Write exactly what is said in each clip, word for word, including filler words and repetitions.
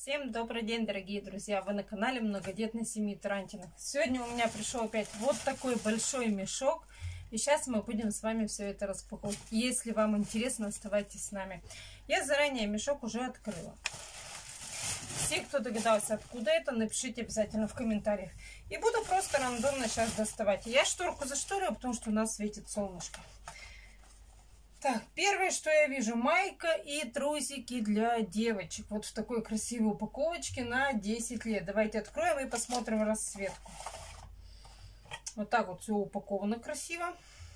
Всем добрый день, дорогие друзья! Вы на канале Многодетной семьи Тарантиных. Сегодня у меня пришел опять вот такой большой мешок. И сейчас мы будем с вами все это распаковывать. Если вам интересно, оставайтесь с нами. Я заранее мешок уже открыла. Все, кто догадался, откуда это, напишите обязательно в комментариях. И буду просто рандомно сейчас доставать. Я шторку зашторила, потому что у нас светит солнышко. Так, первое, что я вижу, майка и трусики для девочек. Вот в такой красивой упаковочке на десять лет. Давайте откроем и посмотрим расцветку. Вот так вот все упаковано красиво.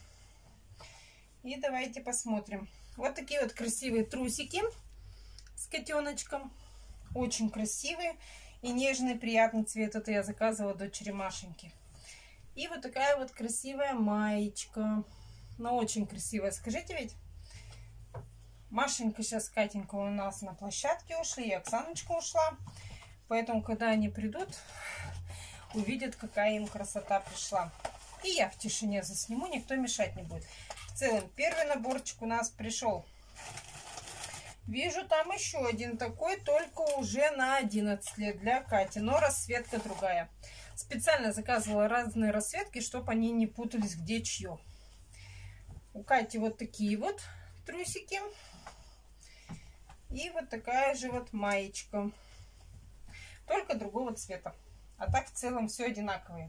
И давайте посмотрим. Вот такие вот красивые трусики с котеночком. Очень красивые и нежный, приятный цвет. Это я заказывала дочери Машеньки. И вот такая вот красивая маечка. Но очень красивая. Скажите ведь? Машенька сейчас, Катенька у нас на площадке ушли, и Оксаночка ушла. Поэтому, когда они придут, увидят, какая им красота пришла. И я в тишине засниму, никто мешать не будет. В целом, первый наборчик у нас пришел. Вижу там еще один такой, только уже на одиннадцать лет для Кати, но расцветка другая. Специально заказывала разные расцветки, чтобы они не путались, где чье. У Кати вот такие вот трусики. И вот такая же вот маечка. Только другого цвета. А так в целом все одинаковые.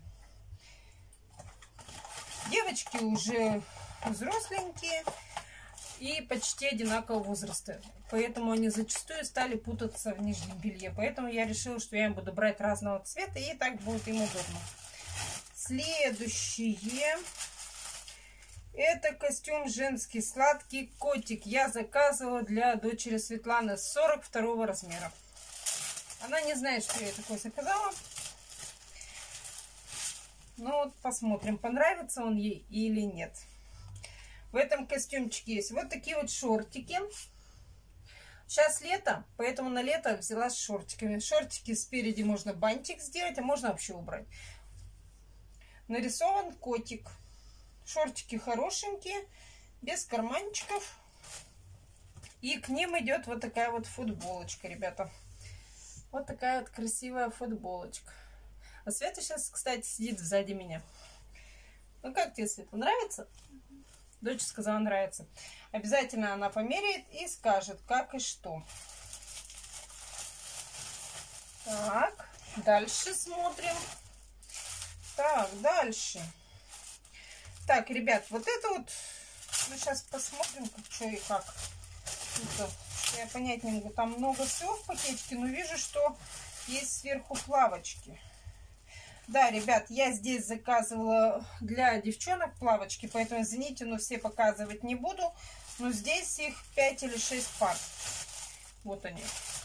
Девочки уже взросленькие и почти одинакового возраста. Поэтому они зачастую стали путаться в нижнем белье. Поэтому я решила, что я им буду брать разного цвета. И так будет им удобно. Следующее. Это костюм женский, сладкий котик. Я заказывала для дочери Светланы сорок второго размера. Она не знает, что я такой заказала. Ну вот посмотрим, понравится он ей или нет. В этом костюмчике есть вот такие вот шортики. Сейчас лето, поэтому на лето взяла с шортиками. Шортики спереди можно бантик сделать, а можно вообще убрать. Нарисован котик. Шортики хорошенькие, без карманчиков. И к ним идет вот такая вот футболочка, ребята. Вот такая вот красивая футболочка. А Света сейчас, кстати, сидит сзади меня. Ну как тебе, Света, нравится? Дочь сказала, нравится. Обязательно она померяет и скажет, как и что. Так, дальше смотрим. Так, дальше. Так, ребят, вот это вот, ну, сейчас посмотрим, как, что и как. Это, что я понять не могу. Там много всего в пакетике, но вижу, что есть сверху плавочки. Да, ребят, я здесь заказывала для девчонок плавочки, поэтому, извините, но все показывать не буду. Но здесь их пять или шесть пар. Вот они.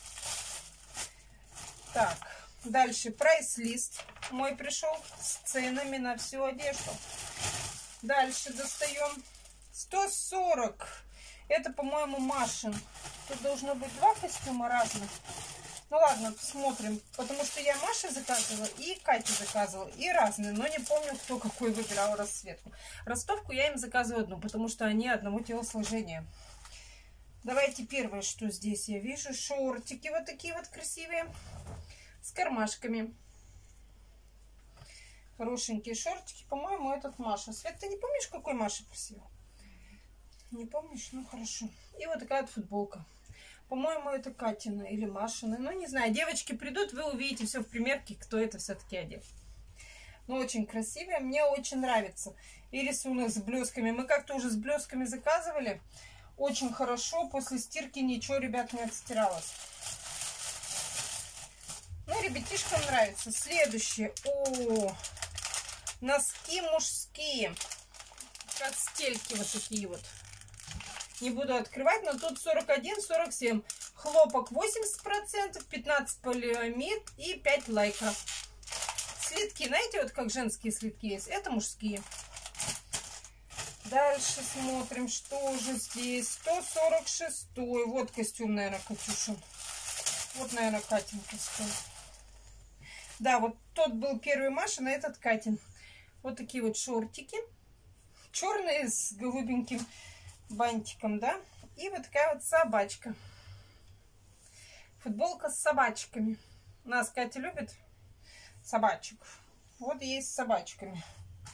Так, дальше прайс-лист мой пришел с ценами на всю одежду. Дальше достаем сто сорок. Это, по-моему, Машин. Тут должно быть два костюма разных. Ну ладно, посмотрим. Потому что я Маше заказывала и Кате заказывала. И разные. Но не помню, кто какой выбирал расцветку. Ростовку я им заказываю одну, потому что они одного телосложения. Давайте первое, что здесь я вижу. Шортики вот такие вот красивые. С кармашками. Хорошенькие шортики. По-моему, этот Маша. Свет, ты не помнишь, какой Маша просила? Не помнишь? Ну, хорошо. И вот такая вот футболка. По-моему, это Катина или Машина. Ну, не знаю. Девочки придут, вы увидите все в примерке, кто это все-таки одет. Ну, очень красивая. Мне очень нравится. И рисунок с блесками. Мы как-то уже с блесками заказывали. Очень хорошо. После стирки ничего, ребят, не отстиралось. Ну, ребятишкам нравится. Следующее. О, носки мужские. Как стельки вот такие вот. Не буду открывать, но тут сорок один сорок семь. Хлопок восемьдесят процентов, пятнадцать полиамид и пять лайкра. Слитки, знаете, вот как женские слитки есть. Это мужские. Дальше смотрим, что же здесь. сто сорок шесть. Вот костюм, наверное, Катюшин. Вот, наверное, Катенька стоит. Да, вот тот был первый Машин, а этот Катин. Вот такие вот шортики. Черные с голубеньким бантиком, да. И вот такая вот собачка. Футболка с собачками. Нас Катя любит собачек. Вот есть с собачками.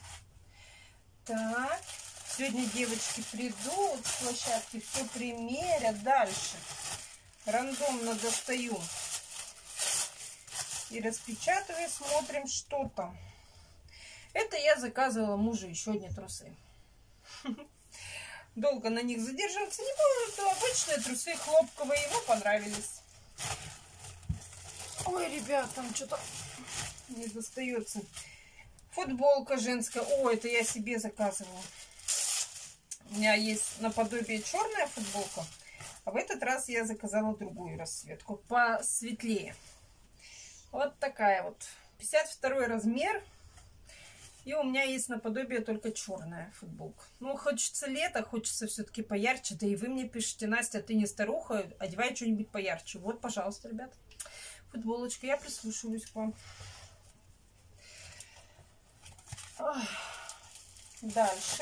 Так. Сегодня девочки придут с площадки, все примерят. Дальше рандомно достаю и распечатываю, смотрим, что там. Это я заказывала мужу еще одни трусы. Долго на них задерживаться не буду. Это обычные трусы хлопковые, ему понравились. Ой, ребят, там что-то не достается. Футболка женская. О, это я себе заказывала. У меня есть наподобие черная футболка, а в этот раз я заказала другую расцветку, посветлее. Вот такая вот. пятьдесят второй размер. И у меня есть наподобие только черная футболка. Ну, хочется лето, хочется все-таки поярче. Да и вы мне пишете: Настя, ты не старуха, одевай что-нибудь поярче. Вот, пожалуйста, ребят, футболочка. Я прислушиваюсь к вам. Дальше.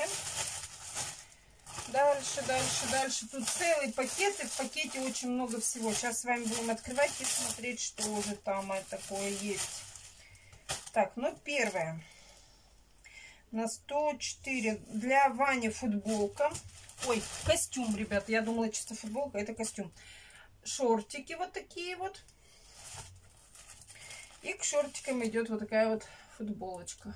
Дальше, дальше, дальше. Тут целый пакет, и в пакете очень много всего. Сейчас с вами будем открывать и смотреть, что же там такое есть. Так, ну, первое. На сто четыре. Для Вани футболка. Ой, костюм, ребят. Я думала, чисто футболка. Это костюм. Шортики вот такие вот. И к шортикам идет вот такая вот футболочка.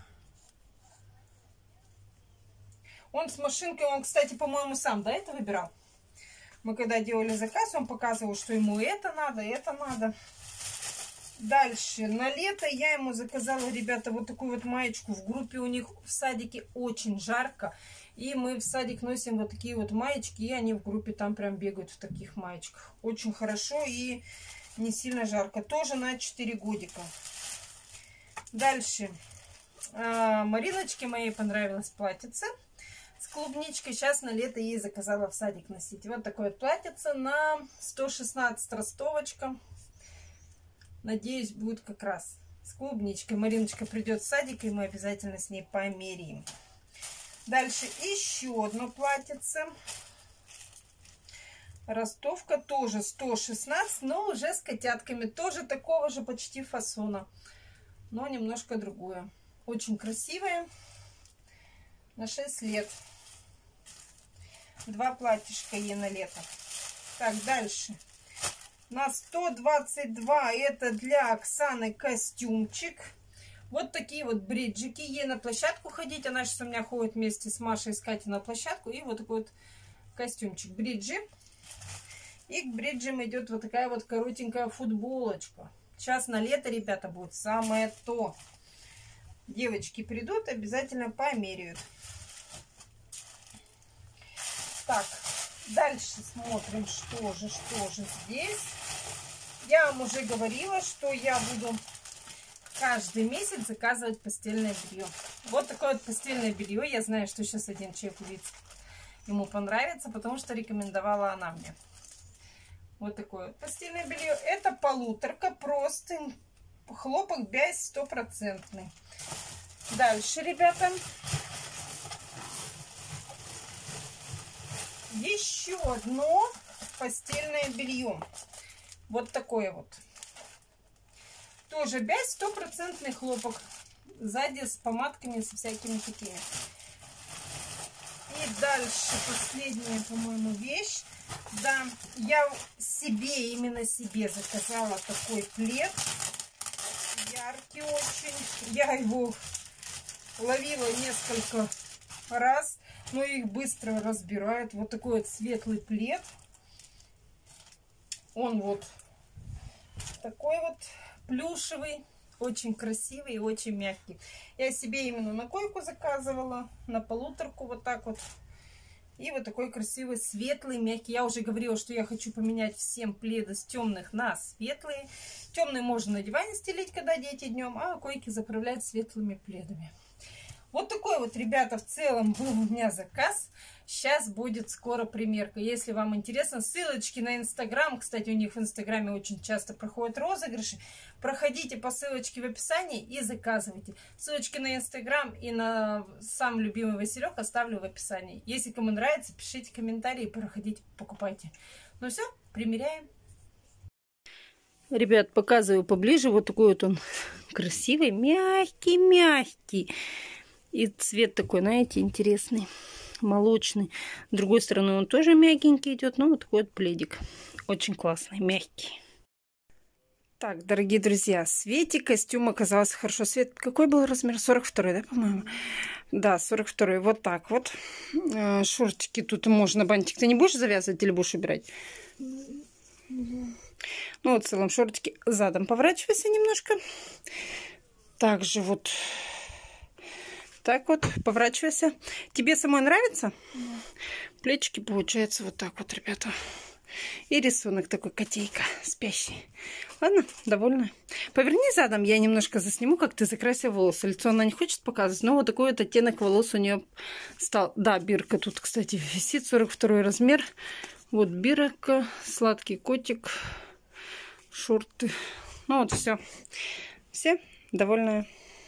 Он с машинкой, он, кстати, по-моему, сам, да, это выбирал. Мы когда делали заказ, он показывал, что ему это надо, это надо. Дальше. На лето я ему заказала, ребята, вот такую вот маечку. В группе у них в садике очень жарко. И мы в садик носим вот такие вот маечки. И они в группе там прям бегают в таких маечках. Очень хорошо и не сильно жарко. Тоже на четыре годика. Дальше. А, Мариночке моей понравилось платьице с клубничкой. Сейчас на лето ей заказала в садик носить. Вот такое вот платьице на сто шестнадцать ростовочка. Надеюсь, будет как раз с клубничкой. Мариночка придет в садик, и мы обязательно с ней померяем. Дальше еще одно платьице. Ростовка тоже сто шестнадцать, но уже с котятками. Тоже такого же почти фасона, но немножко другое. Очень красивое. На шесть лет. Два платьишка ей на лето. Так, дальше. На сто двадцать два это для Оксаны костюмчик. Вот такие вот бриджики. Ей на площадку ходить. Она сейчас у меня ходит вместе с Машей и Катей на площадку. И вот такой вот костюмчик. Бриджи. И к бриджам идет вот такая вот коротенькая футболочка. Сейчас на лето, ребята, будет самое то. Девочки придут, обязательно померяют. Так, дальше смотрим, что же, что же здесь. Я вам уже говорила, что я буду каждый месяц заказывать постельное белье. Вот такое вот постельное белье. Я знаю, что сейчас один человек увидит, ему понравится, потому что рекомендовала она мне. Вот такое вот постельное белье. Это полуторка, простынь, хлопок, бязь стопроцентный. Дальше, ребята. Еще одно постельное белье. Вот такое вот. Тоже бязь, стопроцентный хлопок. Сзади с помадками, со всякими такими. И дальше последняя, по-моему, вещь. Да, я себе, именно себе заказала такой плед. Яркий очень. Я его ловила несколько раз, но их быстро разбирают. Вот такой вот светлый плед. Он вот такой вот плюшевый, очень красивый и очень мягкий. Я себе именно на койку заказывала, на полуторку вот так вот. И вот такой красивый, светлый, мягкий. Я уже говорила, что я хочу поменять всем пледы с темных на светлые. Темные можно на диване стелить, когда дети днем, а койки заправлять светлыми пледами. Вот такой вот, ребята, в целом был у меня заказ. Сейчас будет скоро примерка. Если вам интересно, ссылочки на Инстаграм. Кстати, у них в Инстаграме очень часто проходят розыгрыши. Проходите по ссылочке в описании и заказывайте. Ссылочки на Инстаграм и на сам любимый Василек оставлю в описании. Если кому нравится, пишите комментарии, проходите, покупайте. Ну все, примеряем. Ребят, показываю поближе. Вот такой вот он красивый, мягкий-мягкий. И цвет такой, знаете, интересный, молочный. С другой стороны он тоже мягенький идет. Ну, вот такой вот пледик. Очень классный, мягкий. Так, дорогие друзья, Свете костюм оказался хорошо. Свет, какой был размер? сорок второй, да, по-моему? Да, сорок второй. Вот так вот. Шортики тут можно. Бантик ты не будешь завязывать или будешь убирать? Ну, вот в целом шортики задом поворачивайся немножко. Также вот так вот поворачивайся. Тебе самой нравится? Да. Плечики получается вот так вот, ребята. И рисунок такой, котейка спящий. Ладно, довольна. Поверни задом, я немножко засниму, как ты закрасила волосы. Лицо она не хочет показывать, но вот такой вот оттенок волос у нее стал. Да, бирка тут, кстати, висит, сорок второй размер. Вот бирка, сладкий котик, шорты. Ну вот все. Все довольная.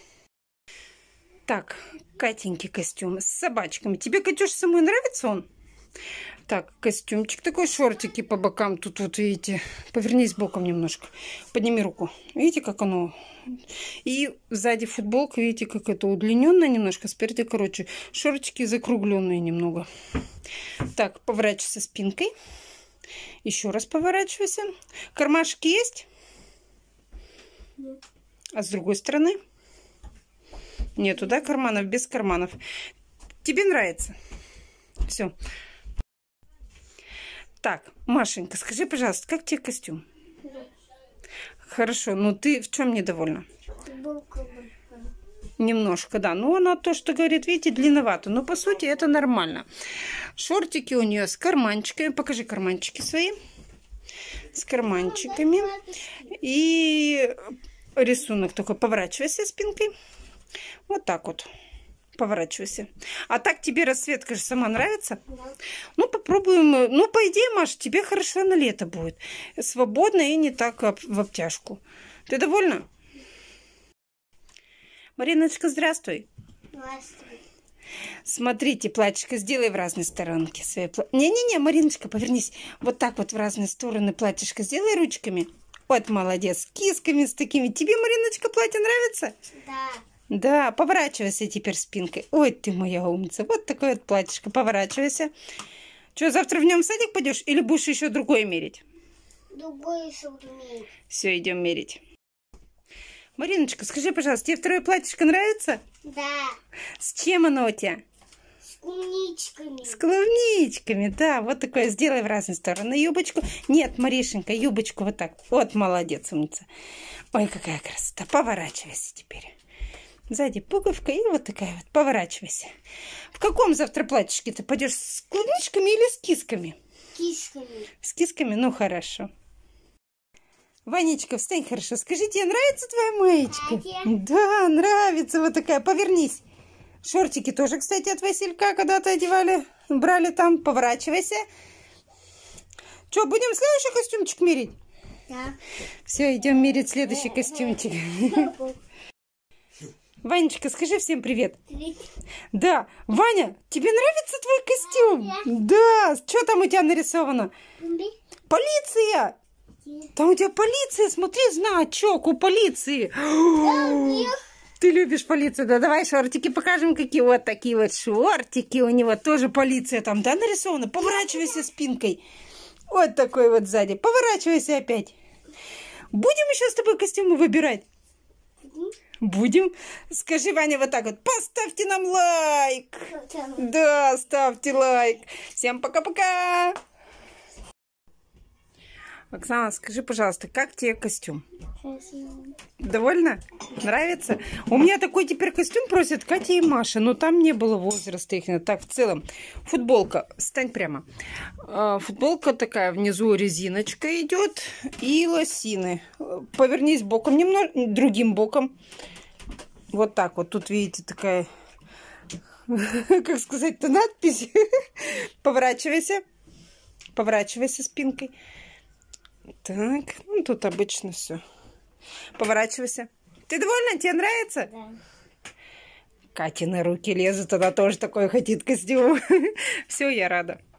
Так, Катенький костюм с собачками. Тебе, Катюш, самой нравится он? Так, костюмчик такой, шортики по бокам. Тут вот, видите, повернись боком немножко. Подними руку. Видите, как оно? И сзади футболка, видите, как это удлиненная немножко, спереди короче. Шортики закругленные немного. Так, поворачивайся спинкой. Еще раз поворачивайся. Кармашки есть? Нет. А с другой стороны? Нету, да, карманов? Без карманов. Тебе нравится? Все. Так, Машенька, скажи, пожалуйста, как тебе костюм? Да. Хорошо, но ты в чем недовольна? Футболка большая. Немножко, да. Ну, она то, что говорит, видите, длинновато. Но, по сути, это нормально. Шортики у нее с карманчиками. Покажи карманчики свои. С карманчиками. И рисунок такой. Поворачивайся спинкой. Вот так вот. Поворачивайся. А так тебе расцветка же сама нравится? Да. Ну, попробуем. Ну, по идее, Маш, тебе хорошо на лето будет. Свободно и не так в обтяжку. Ты довольна? Мариночка, здравствуй. Здравствуй. Смотрите, платьишко сделай в разные сторонки. Не-не-не, Мариночка, повернись. Вот так вот в разные стороны платьишко сделай ручками. Вот, молодец. С кисками, с такими. Тебе, Мариночка, платье нравится? Да. Да, поворачивайся теперь спинкой. Ой, ты моя умница. Вот такое вот платьишко. Поворачивайся. Что, завтра в нем в садик пойдешь? Или будешь еще другое мерить? Другое еще мерить. Все, идем мерить. Мариночка, скажи, пожалуйста, тебе второе платьишко нравится? Да. С чем оно у тебя? С клубничками. С клубничками, да. Вот такое сделай в разные стороны. Юбочку. Нет, Маришенька, юбочку вот так. Вот, молодец, умница. Ой, какая красота. Поворачивайся теперь. Сзади пуговка и вот такая вот. Поворачивайся. В каком завтра платьишке ты пойдешь? С клубничками или с кисками? С кисками. С кисками? Ну, хорошо. Ванечка, встань хорошо. Скажи, тебе нравится твоя маечка? Да, нравится. Вот такая. Повернись. Шортики тоже, кстати, от Василька когда-то одевали. Брали там. Поворачивайся. Что, будем следующий костюмчик мерить? Да. Все, идем мерить следующий костюмчик. Ванечка, скажи всем привет. Привет. Да. Ваня, тебе нравится твой костюм? Да. Что там у тебя нарисовано? Полиция. Там у тебя полиция. Смотри, значок у полиции. Ты любишь полицию, да? Давай шортики покажем, какие вот такие вот шортики. У него тоже полиция там, да, нарисована? Поворачивайся спинкой. Вот такой вот сзади. Поворачивайся опять. Будем еще с тобой костюмы выбирать? Будем. Скажи, Ваня, вот так вот. Поставьте нам лайк. Да, ставьте лайк. Всем пока-пока. Оксана, скажи, пожалуйста, как тебе костюм? Красиво. Довольно? Нравится? У меня такой теперь костюм просят Катя и Маша, но там не было возраста их. Так, в целом, футболка, стань прямо. Футболка такая, внизу резиночка идет и лосины. Повернись боком немного, другим боком. Вот так вот. Тут, видите, такая, как сказать-то, надпись. Поворачивайся. Поворачивайся спинкой. Так, ну тут обычно все. Поворачивайся. Ты довольна? Тебе нравится? Да. Катя на руки лезут, она тоже такой хотит костюм. Все, я рада.